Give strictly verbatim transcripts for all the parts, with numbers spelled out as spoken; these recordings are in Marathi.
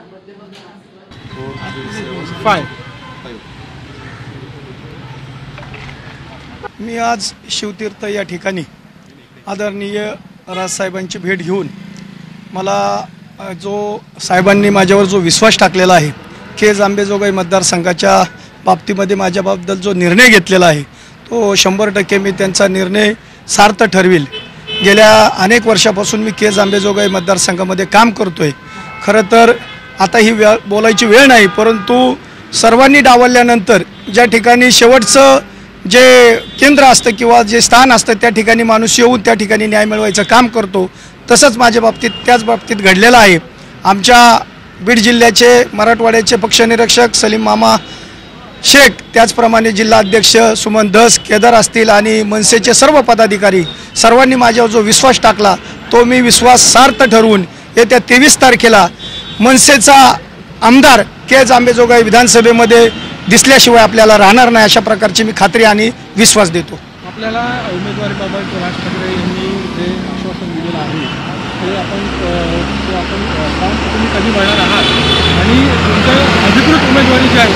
मी आज शिवतीर्थ या ठिकाणी आदरणीय राजसाहेबांची भेट घेऊन मला जो साहेबांनी माझ्यावर जो विश्वास टाकलेला आहे, केज आंबेजोगाई मतदारसंघाच्या बाबतीमध्ये माझ्याबद्दल जो निर्णय घेतलेला आहे तो शंभर टक्के मी त्यांचा निर्णय सार्थ ठरविल। गेल्या अनेक वर्षापासून मी केज आंबेजोगाई मतदारसंघामध्ये काम करतोय। खरं तर आता ही वेळ बोलायची वेळ नाही, परंतु सर्वांनी डावलल्यानंतर ज्या ठिकाणी शेवटचं जे केंद्र असतं किंवा जे स्थान असतं त्या ठिकाणी माणूस येऊन त्या ठिकाणी न्याय मिळवायचं काम करतो, तसंच माझ्या बाबतीत त्याच बाबतीत घडलेलं आहे। आमच्या बीड जिल्ह्याचे मराठवाड्याचे पक्षनिरीक्षक सलीम मामा शेख, त्याचप्रमाणे जिल्हा अध्यक्ष सुमन धस केदार असतील आणि मनसेचे सर्व पदाधिकारी सर्वांनी माझ्यावर जो विश्वास टाकला तो मी विश्वास सार्थ ठरवून येत्या तेवीस तारखेला मनसेचा आमदार केज आंबेजोगाई विधानसभेमध्ये दिसल्याशिवाय आपल्याला राहणार नाही, अशा प्रकारची मी खात्री आणि विश्वास देतो। आपल्याला उमेदवारीबाबत राज ठाकरे यांनी जे आश्वासन दिलेलं आहे ते आपण ते आपण फॉर्म तुम्ही कधी भरणार आहात आणि तुमचं अधिकृत उमेदवारी जी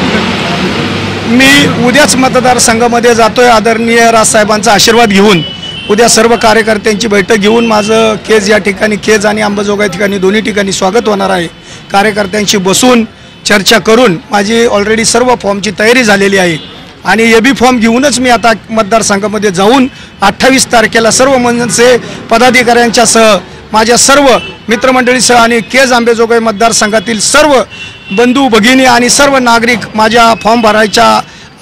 आहे मी उद्याच मतदारसंघामध्ये जातोय आदरणीय राजसाहेबांचा आशीर्वाद घेऊन। उद्या सर्व कार्यकर्त्यांची बैठक घेऊन माझं केज या ठिकाणी केज आणि अंबाजोगाई ठिकाणी दोन्ही ठिकाणी स्वागत होणार आहे। कार्यकर्त्यांशी बसून चर्चा करून माझी ऑलरेडी सर्व फॉर्मची तयारी झालेली आहे आणि ए बी फॉर्म घेऊनच मी आता मतदारसंघामध्ये जाऊन अठ्ठावीस तारखेला सर्व मनसे पदाधिकाऱ्यांच्यासह माझ्या सर्व मित्रमंडळीसह आणि केज आंबेजोगाई मतदारसंघातील सर्व बंधू भगिनी आणि सर्व नागरिक माझ्या फॉर्म भरायच्या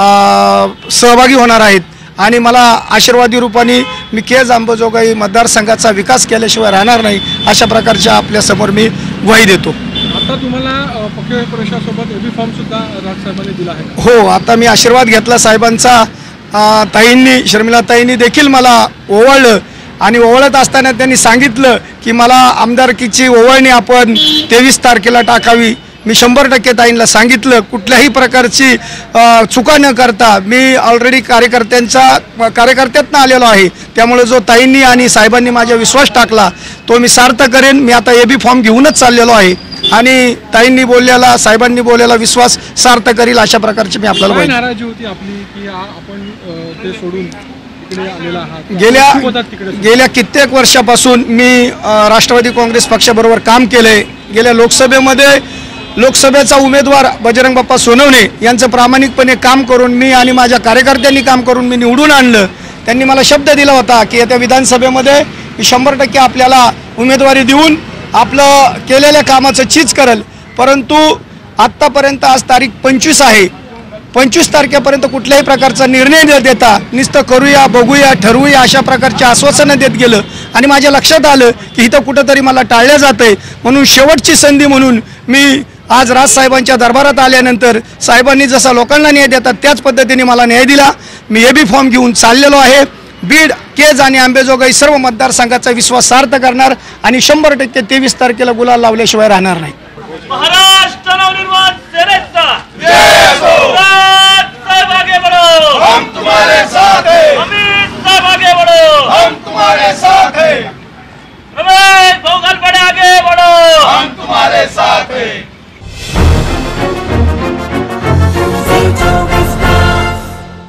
सहभागी होणार आहेत आणि मला आशीर्वादी रूपाने मी केज आंबेजोगाई मतदारसंघाचा विकास केल्याशिवाय राहणार नाही, अशा प्रकारच्या आपल्यासमोर मी ग्वाही देतो। आता तुम्हाला पक्षप्रवेशासोबत ए बी फॉर्म सुद्धा राजसाहेबांनी दिला आहे? हो, आता मी आशीर्वाद घेतला साहेबांचा। ताईंनी शर्मिला ताईंनी देखील मला ओवाळलं आणि ओवाळत असताना त्यांनी सांगितलं की मला आमदारकीची ओवाळणी आपण तेवीस तारखेला टाकावी। मी शंभर टक्के ताईंना सांगितलं, कुठल्याही प्रकारची चुका न करता मी ऑलरेडी कार्यकर्त्यांचा कार्यकर्त्यातनं आलेलो आहे, त्यामुळे जो ताईंनी आणि साहेबांनी माझ्या विश्वास टाकला तो मी सार्थ करेन। मी आता ए बी फॉर्म घेऊनच चाललेलो आहे आणि ताईंनी बोललेला साहेबांनी बोललेला विश्वास सार्थ करील, अशा प्रकारची मी आपल्याला नाराजी होती आपली की आपण ते सोडून इकडे आलेला आहात? गेल्या गेल्या कित्येक वर्षापासून मी राष्ट्रवादी काँग्रेस पक्षाबरोबर काम केले। गेल्या लोकसभेमध्ये लोकसभेचा उमेदवार बजरंग बाप्पा सोनवणे यांचं प्रामाणिकपणे काम करून मी आणि माझ्या कार्यकर्त्यांनी काम करून मी निवडून आणलं। त्यांनी मला शब्द दिला होता की येत्या विधानसभेमध्ये मी शंभर टक्के आपल्याला उमेदवारी देऊन आपलं केलेल्या कामाचं चीज करेल, परंतु आत्तापर्यंत आज तारीख पंचवीस आहे, पंचवीस तारखेपर्यंत कुठल्याही प्रकारचा निर्णय न देता नुसतं करूया बघूया ठरवूया अशा प्रकारचे आश्वासनं देत गेलं आणि माझ्या लक्षात आलं की इथं कुठंतरी मला टाळलं जात आहे। म्हणून शेवटची संधी म्हणून मी आज राजसाहेबांच्या दरबारात आल्यानंतर साहेबांनी जसा लोकांना न्याय देतात त्याच पद्धतीने मला न्याय दिला। मी ए बी फॉर्म घेऊन चाललेलो आहे। बीड केज आणि आंबेजोगाई सर्व मतदारसंघाचा विश्वास सार्थ करणार आणि शंभर टक्के तेवीस तारखेला गुलाल लावल्याशिवाय राहणार नाही। महाराष्ट्र नवनिर्माण सेनेचा जय हो, राज साहेब आगे बढ़ो, हम तुम्हारे साथ हैं, अमित साहब आगे बढ़ो, हम तुम्हारे साथ हैं, रमेश भाऊ गालफाडे आगे बढ़ो, हम तुम्हारे साथ हैं।